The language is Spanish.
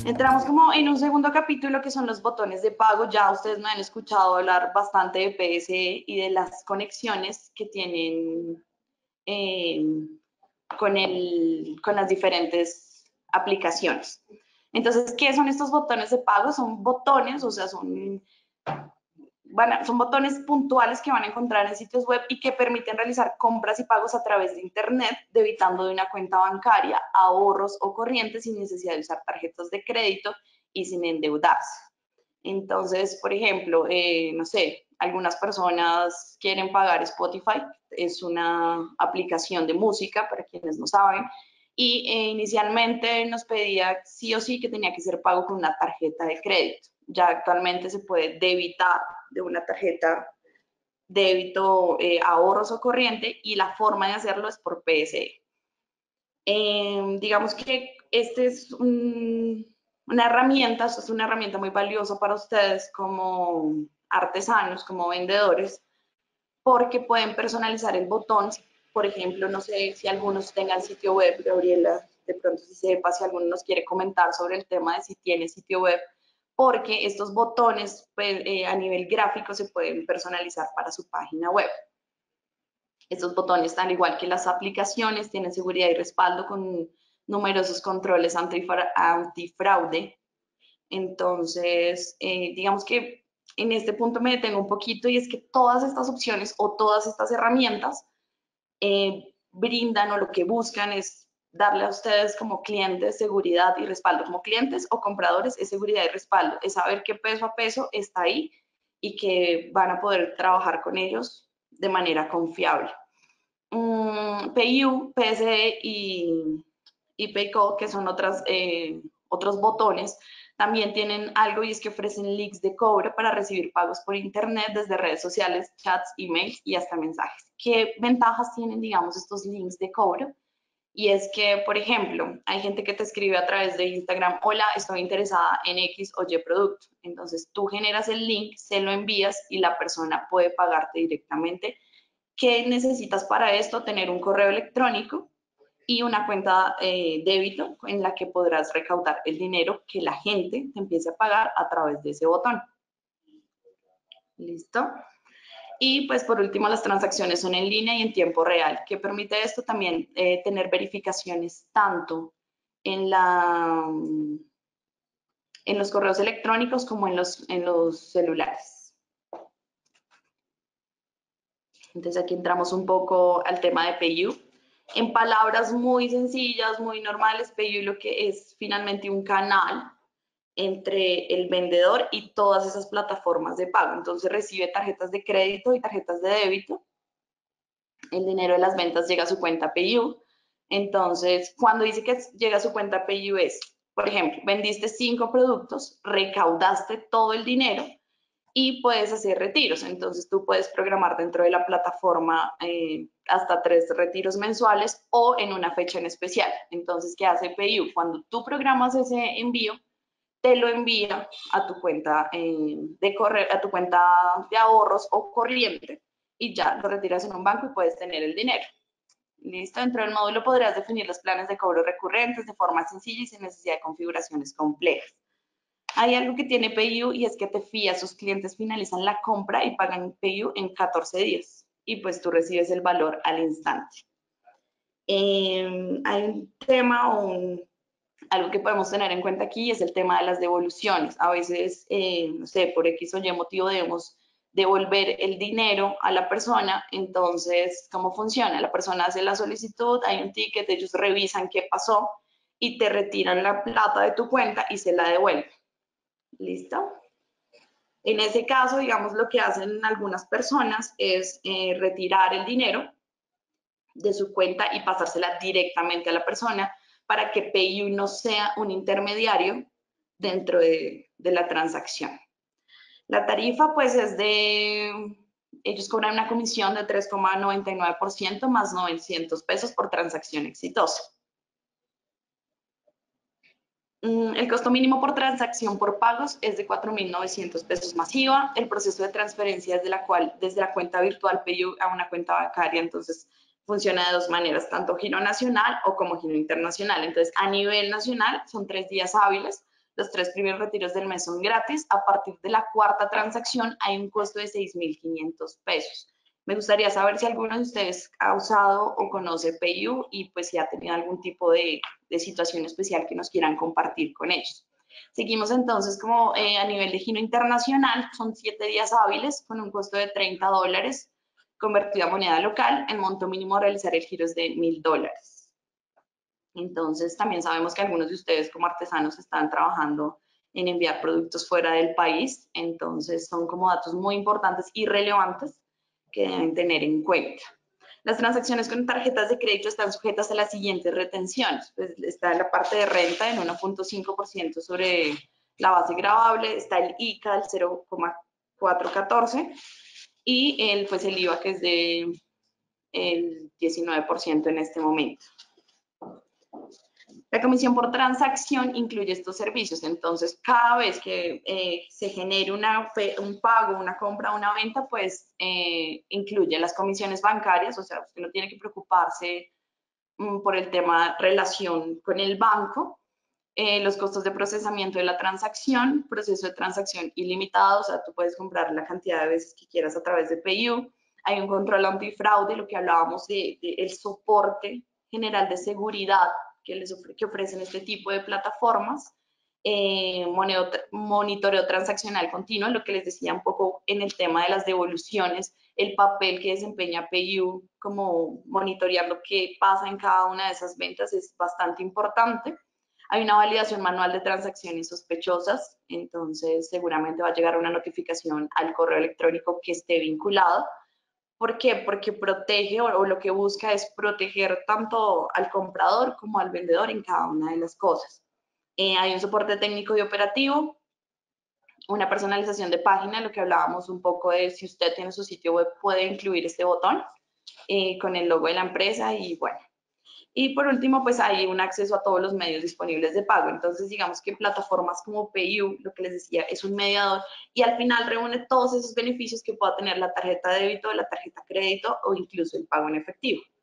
Entramos como en un segundo capítulo que son los botones de pago. Ya ustedes me han escuchado hablar bastante de PSE y de las conexiones que tienen con las diferentes aplicaciones. Entonces, ¿qué son estos botones de pago? Son botones, o sea, son botones puntuales que van a encontrar en sitios web y que permiten realizar compras y pagos a través de Internet, debitando de una cuenta bancaria, ahorros o corrientes sin necesidad de usar tarjetas de crédito y sin endeudarse. Entonces, por ejemplo, no sé, algunas personas quieren pagar Spotify, es una aplicación de música para quienes no saben, y inicialmente nos pedía sí o sí que tenía que ser pago con una tarjeta de crédito. Ya actualmente se puede debitar de una tarjeta débito, ahorros o corriente, y la forma de hacerlo es por PSE. Digamos que este es una herramienta, esto es una herramienta muy valiosa para ustedes como artesanos, como vendedores, porque pueden personalizar el botón. Por ejemplo, no sé si algunos tengan sitio web, Gabriela, de pronto si sepa, si alguno nos quiere comentar sobre el tema de si tiene sitio web, porque estos botones pues, a nivel gráfico se pueden personalizar para su página web. Estos botones, al igual que las aplicaciones, tienen seguridad y respaldo con numerosos controles antifraude. Entonces, digamos que en este punto me detengo un poquito, y es que todas estas opciones o todas estas herramientas brindan, o lo que buscan es darle a ustedes como clientes seguridad y respaldo. Como clientes o compradores es seguridad y respaldo, es saber que peso a peso está ahí y que van a poder trabajar con ellos de manera confiable. PayU, PSE y PayCo, que son otros botones, también tienen algo, y es que ofrecen links de cobro para recibir pagos por internet desde redes sociales, chats, emails y hasta mensajes. ¿Qué ventajas tienen, digamos, estos links de cobro? Y es que, por ejemplo, hay gente que te escribe a través de Instagram: hola, estoy interesada en X o Y producto. Entonces tú generas el link, se lo envías y la persona puede pagarte directamente. ¿Qué necesitas para esto? Tener un correo electrónico y una cuenta débito en la que podrás recaudar el dinero que la gente te empiece a pagar a través de ese botón. ¿Listo? Y pues por último, las transacciones son en línea y en tiempo real. ¿Qué permite esto? También tener verificaciones tanto en los correos electrónicos como en los celulares. Entonces aquí entramos un poco al tema de PayU. En palabras muy sencillas, muy normales, PayU lo que es finalmente un canal entre el vendedor y todas esas plataformas de pago. Entonces recibe tarjetas de crédito y tarjetas de débito. El dinero de las ventas llega a su cuenta PayU. Entonces, cuando dice que llega a su cuenta PayU es, por ejemplo, vendiste 5 productos, recaudaste todo el dinero y puedes hacer retiros. Entonces tú puedes programar dentro de la plataforma hasta 3 retiros mensuales o en una fecha en especial. Entonces, ¿qué hace PayU? Cuando tú programas ese envío, te lo envía a tu cuenta a tu cuenta de ahorros o corriente, y ya lo retiras en un banco y puedes tener el dinero. Listo, dentro del módulo podrás definir los planes de cobro recurrentes de forma sencilla y sin necesidad de configuraciones complejas. Hay algo que tiene PayU y es que te fía, sus clientes finalizan la compra y pagan PayU en 14 días y pues tú recibes el valor al instante. Hay un tema o algo que podemos tener en cuenta aquí, es el tema de las devoluciones. A veces, no sé, por X o Y motivo debemos devolver el dinero a la persona. Entonces, ¿cómo funciona? La persona hace la solicitud, hay un ticket, ellos revisan qué pasó y te retiran la plata de tu cuenta y se la devuelven. ¿Listo? En ese caso, digamos, lo que hacen algunas personas es retirar el dinero de su cuenta y pasársela directamente a la persona para que PayU no sea un intermediario dentro de la transacción. La tarifa pues es ellos cobran una comisión de 3,99% más 900 pesos por transacción exitosa. El costo mínimo por transacción por pagos es de 4.900 pesos masiva. El proceso de transferencia es desde la cuenta virtual PayU a una cuenta bancaria. Entonces funciona de dos maneras, tanto giro nacional o como giro internacional. Entonces a nivel nacional son 3 días hábiles, Los 3 primeros retiros del mes son gratis. A partir de la cuarta transacción hay un costo de 6.500 pesos. Me gustaría saber si alguno de ustedes ha usado o conoce PayU y pues si ha tenido algún tipo de situación especial que nos quieran compartir con ellos. Seguimos entonces como a nivel de giro internacional, son 7 días hábiles con un costo de $30 convertido a moneda local. El monto mínimo a realizar el giro es de $1.000. Entonces también sabemos que algunos de ustedes como artesanos están trabajando en enviar productos fuera del país, entonces son como datos muy importantes y relevantes que deben tener en cuenta. Las transacciones con tarjetas de crédito están sujetas a las siguientes retenciones. Pues está la parte de renta en 1.5% sobre la base gravable, está el ICA del 0,414 y el IVA que es de el 19% en este momento. La comisión por transacción incluye estos servicios, entonces cada vez que se genere un pago, una compra, una venta, pues incluye las comisiones bancarias, o sea, usted no tiene que preocuparse por el tema relación con el banco, los costos de procesamiento de la transacción, proceso de transacción ilimitado, o sea, tú puedes comprar la cantidad de veces que quieras a través de PayU, hay un control antifraude, lo que hablábamos de el soporte general de seguridad que ofrecen este tipo de plataformas, monitoreo transaccional continuo, lo que les decía un poco en el tema de las devoluciones, el papel que desempeña PayU como monitorear lo que pasa en cada una de esas ventas es bastante importante. Hay una validación manual de transacciones sospechosas, entonces seguramente va a llegar una notificación al correo electrónico que esté vinculado. ¿Por qué? Porque protege o lo que busca es proteger tanto al comprador como al vendedor en cada una de las cosas. Hay un soporte técnico y operativo, una personalización de página, lo que hablábamos un poco de si usted tiene su sitio web puede incluir este botón con el logo de la empresa y bueno. Y por último, pues hay un acceso a todos los medios disponibles de pago. Entonces, digamos que plataformas como PayU, lo que les decía, es un mediador y al final reúne todos esos beneficios que pueda tener la tarjeta de débito, la tarjeta crédito o incluso el pago en efectivo.